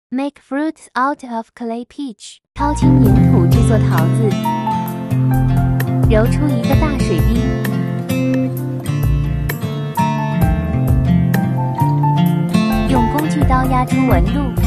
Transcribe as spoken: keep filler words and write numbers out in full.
Make fruits out of clay peach. 掏清粘土制作桃子，揉出一个大水滴，用工具刀压出纹路。